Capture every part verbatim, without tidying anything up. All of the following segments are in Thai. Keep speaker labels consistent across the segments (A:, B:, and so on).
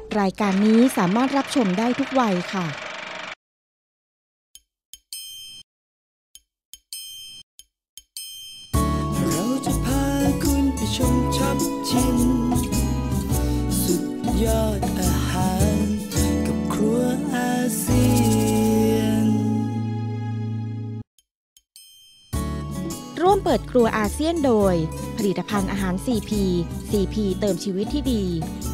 A: รายการนี้สามารถรับชมได้ทุกวัยค่ะ
B: เราจะพาคุณไปชมช็อปชิมสุดยอดอาหารกับครัวอาเซียน
A: ร่วมเปิดครัวอาเซียนโดยผลิตภัณฑ์อาหาร ซี พี ซี พี เติมชีวิตที่ดี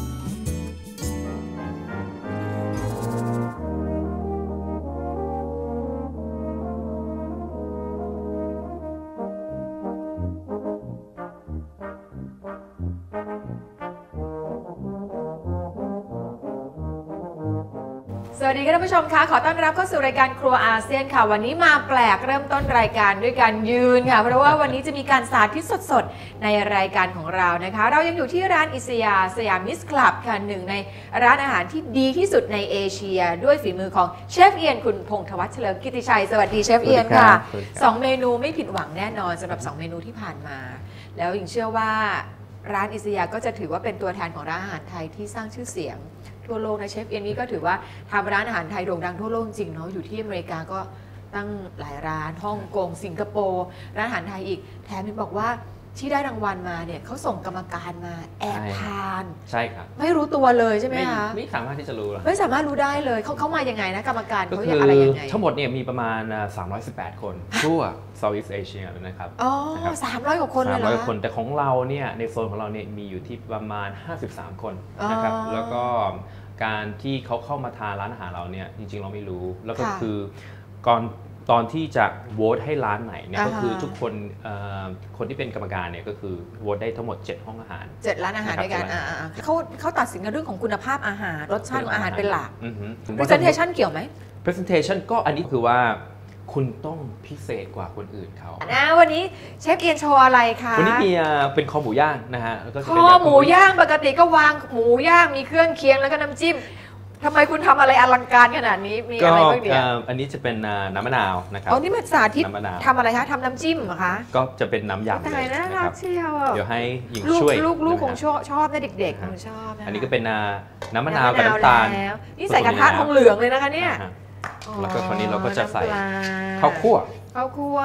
C: สวัสดีค่ะท่านผู้ชมคะขอต้อนรับเข้าสู่รายการครัวอาเซียนค่ะวันนี้มาแปลกเริ่มต้นรายการด้วยการยืนค่ะเพราะว่าวันนี้จะมีการสาธิตสดๆในรายการของเรานะคะเรายังอยู่ที่ร้านอิสยาสยามมิสคลับค่ะหนึ่งในร้านอาหารที่ดีที่สุดในเอเชียด้วยฝีมือของเชฟเอียนคุณพงษ์ธวัชเฉลิมกิติชัยสวัสดีเชฟเอียนค่ะสองเมนูไม่ผิดหวังแน่นอนสำหรับสองเมนูที่ผ่านมาแล้วยังเชื่อว่าร้านอิสยาก็จะถือว่าเป็นตัวแทนของร้านอาหารไทยที่สร้างชื่อเสียงทั่วโลกนะเชฟเอียนนี่ก็ถือว่าทำร้านอาหารไทยโด่งดังทั่วโลกจริงเนาะอยู่ที่อเมริกาก็ตั้งหลายร้านฮ่องกงสิงคโปร์ร้านอาหารไทยอีกแถมยังบอกว่าที่ได้รางวัลมาเนี่ยเขาส่งกรรมการมาแอบทาน
D: ใช่ครับ
C: ไม่รู้ตัวเลยใช่ไหมคะ
D: ไม่สามารถที่จะรู้
C: ไม่สามารถรู้ได้เลยเขาเขามายังไงนะกรรมการเขา
D: อ
C: อะไรยังไง
D: ทั้งหมดเนี่ยมีประมาณสามร้อยสิบแปดคนทั่ว Southeast Asia นะครับ
C: อ๋อสามร้อยกว่าคนเลยเหรอ
D: สามร้อยคนแต่ของเราเนี่ยในโซนของเราเนี่ยมีอยู่ที่ประมาณห้าสิบสามคนนะครับแล้วก็การที่เขาเข้ามาทานร้านอาหารเราเนี่ยจริงๆเราไม่รู้แล้วก็คือก่อนตอนที่จะโหวตให้ร้านไหนเนี่ยก็คือทุกคนคนที่เป็นกรรมการเนี่ยก็คือโหวตได้ทั้งหมดเจ็ดห้องอาหาร
C: เจ็ดร้านอาหารด้วยกันเขาเขาตัดสินในเรื่องของคุณภาพอาหารรสชาติของอาหารเป็นหลัก presentation เกี่ยวไหม
D: presentation ก็อันนี้คือว่าคุณต้องพิเศษกว่าคนอื่นเขา
C: นะวันนี้เชฟเอียนโชว์อะไรคะ
D: วันนี้มีเป็นคอหมูย่างนะฮะ
C: คอหมูย่างปกติก็วางหมูย่างมีเครื่องเคียงแล้วก็น้ำจิ้มทำไมคุณทำอะไรอลังการขนาดนี้มีอะไรบ้างเดี๋ยว
D: อันนี้จะเป็นน้ำมะนาวนะครับ
C: อ๋อนี่มันสาธิตทำอะไรคะทำน้ำจิ้มเหรอคะ
D: ก็จะเป็นน้ำยำ
C: เลยนะครับเ
D: เดี๋ยวให้หญิงช่วย
C: ลูกลูกคงชอบชอบนะเด็กๆคงชอบ
D: อันนี้ก็เป็นน้ำมะนาวกับน้ำตาล
C: นี่ใส่กระทะทองเหลืองเลยนะคะเนี่ย
D: แล้วก็คนนี้เราก็จะใส่ข้าวคั่ว
C: ข้าวคั่ว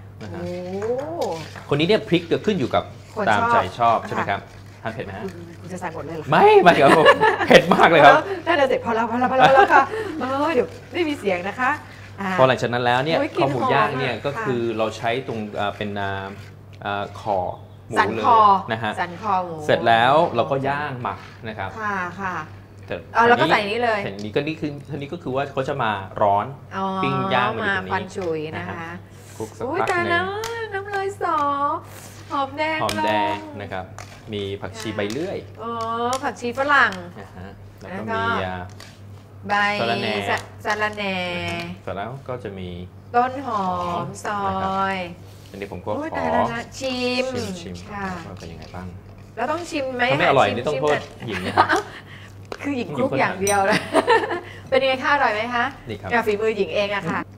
D: คนนี้เนี่ยพริกจะขึ้นอยู่กับตามใจชอบใช่ไหมครับทานเผ็ดไหมฮะ
C: คุณจะใส่หมดเลยเหรอ
D: ไม่ไม่ครับผมเผ็ดมากเลยครับ
C: น่าจะเสร็จพอแล้วพอแล้วพอแล้วค่ะเดี๋ยวไม่มีเสียงนะคะ
D: พอหลังจากนั้นแล้วเนี่ยข้าวหมูย่างเนี่ยก็คือเราใช้ตรงเป็นคอหมูเลยนะฮะ
C: สันคอหมู
D: เสร็จแล้วเราก็ย่างหมักนะครับ
C: ค่ะค่ะเอาแล้วก็ใส่นี้เลย
D: อันนี้ก็นี่คืออันนี้ก็คือว่าเขาจะมาร้อนปิ้งย่าง
C: มาควันฉุยนะคะ
D: คลุกสัก
C: พั
D: กหนึ่ง
C: น้ำลายสอหอมแดง
D: หอมแดงนะครับมีผักชีใบเลื่อย
C: อ๋อผักชีฝรั่ง
D: แล้วก็มี
C: ใบสะระแหน่สะระแหน่
D: เสร็จแล้วก็จะมี
C: ต้นหอมซอย
D: อันนี้ผมก็ขอ
C: ชิม
D: ชิมว่าเป็นยังไงบ้าง
C: แล้วต้องชิมไหม
D: ไม่อร่อยนี่ต้องโทษหญิงนะครับ
C: คือหญิงคลุกอย่างเดียวเลยเป็นยังไงคะอร่อยไหมคะ
D: ดีครับ
C: ฝีมือหญิงเองอะค่ะ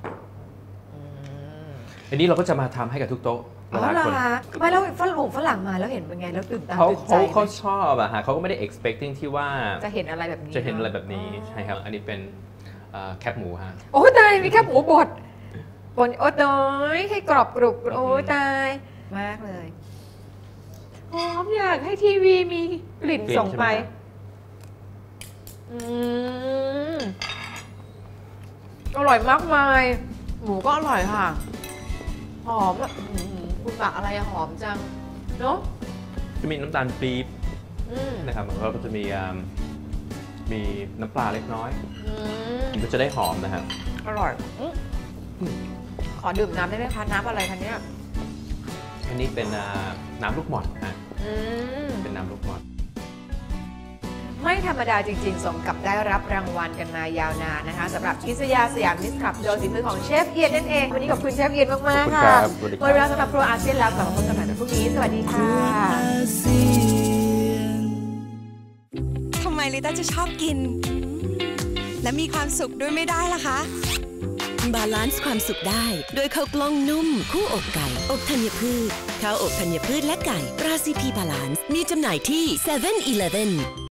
D: อันนี้เราก็จะมาทำให้กับทุกโต๊ะ
C: อ๋อเหรอคะไม่แล้วฝรั่งฝรั่งมาแล้วเห็นเป็นไงแล้วตื่นตาตื่นใจ
D: เขาเขาชอบอะฮะเขาก็ไม่ได้ expecting ที่ว่า
C: จะเห็นอะไรแบบนี้
D: จะเห็นอะไรแบบนี้ใช่ครับอันนี้เป็นแคบหมูฮะ
C: โอ้ตายมีแคบหมูบดบดโอ้น้อยให้กรอบกรุบโอ้ตายมากเลยหอมอยากให้ทีวีมีกลิ่นส่งไปอืมอร่อยมากมายหมูก็อร่อยค่ะหอมแบบคุณบักอะไรหอมจังเนาะ
D: จะมีน้ำตาลปี๊บนะครับแล้วก็จะมีมีน้ำปลาเล็กน้อยมันก็จะได้หอมนะฮะ
C: อร่อยขอดื่มน้ำได้ไหมคะน้ำอะไรคะเนี่ย
D: อันนี้เป็นน้ำลูกหม่อนฮะเป็นน้ำลูกหม่อน
C: ไม่ธรรมดาจริงๆสมกับได้รับรางวัลกันมายาวนานนะคะสำหรับอิสยาสยามมิสคลับโดยฝีมือของเชฟเอียนนั่นเองวันนี้ขอบคุณเชฟเอียนมากๆค่ะหมดเวลาสำหรับครัวอาเซียนแล้วกลับมาพบกันใหม่ในพรุ่งนี้สวัสดีค่ะ
E: ทำไมลิต้าจะชอบกินและมีความสุขด้วยไม่ได้ล่ะคะบาลานซ์ความสุขได้โดยข้าวกล้องนุ่มคู่อกไก่อบธัญพืชข้าวอบธัญพืชและไก่ราซีพีบาลานซ์มีจำหน่ายที่เซเว่นอีเลฟเว่น